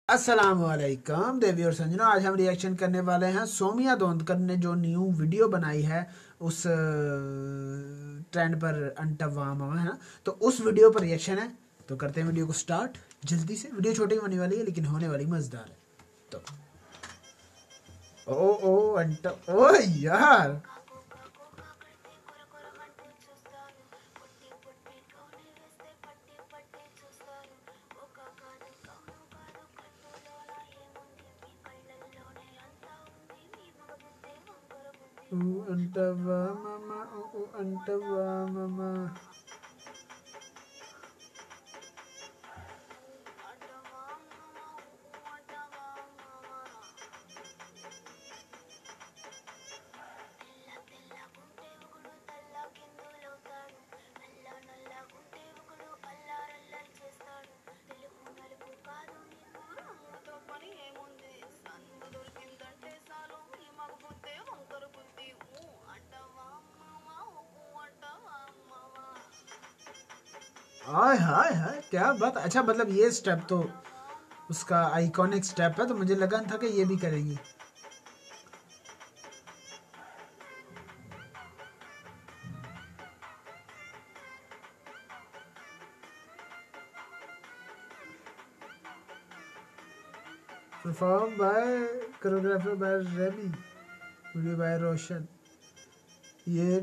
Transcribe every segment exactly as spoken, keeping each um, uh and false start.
अस्सलामुअलैकुम देवी और संजना। आज हम रिएक्शन करने वाले हैं सोमिया दोंदकर ने जो न्यू वीडियो बनाई है उस ट्रेंड पर अंटवामा है ना, तो उस वीडियो पर रिएक्शन है। तो करते हैं वीडियो को स्टार्ट जल्दी से। वीडियो छोटी होने वाली है लेकिन होने वाली मजेदार है। तो ओ ओ अंट ओ यार Ooh, antava mama, ooh, antava mama. हाय हाय हाय क्या बात। अच्छा मतलब ये स्टेप तो उसका आइकॉनिक स्टेप है, तो मुझे लगा था कि ये भी करेगी। Perform by choreographer by Remi, video by Roshan. ये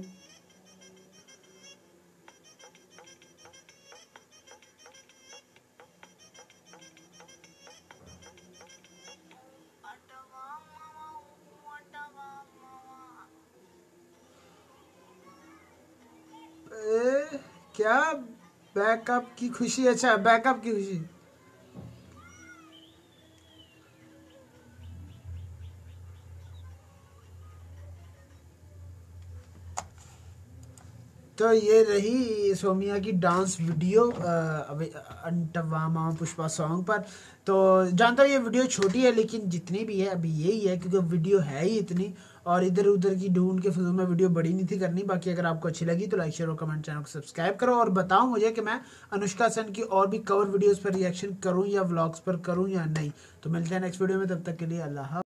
ए, क्या बैकअप की खुशी। अच्छा बैकअप की खुशी। तो ये रही सोमिया की डांस वीडियो अंटवामा पुष्पा सॉन्ग पर। तो जानता हूँ ये वीडियो छोटी है लेकिन जितनी भी है अभी यही है क्योंकि वीडियो है ही इतनी, और इधर उधर की ढूंढ के फिल्म में वीडियो बड़ी नहीं थी करनी। बाकी अगर आपको अच्छी लगी तो लाइक शेयर और कमेंट, चैनल को सब्सक्राइब करो और बताओ मुझे कि मैं अनुष्का सेन की और भी कवर वीडियोज़ पर रिएक्शन करूँ या व्लॉग्स पर करूँ या नहीं। तो मिलते हैं नेक्स्ट वीडियो में, तब तक के लिए अल्लाह।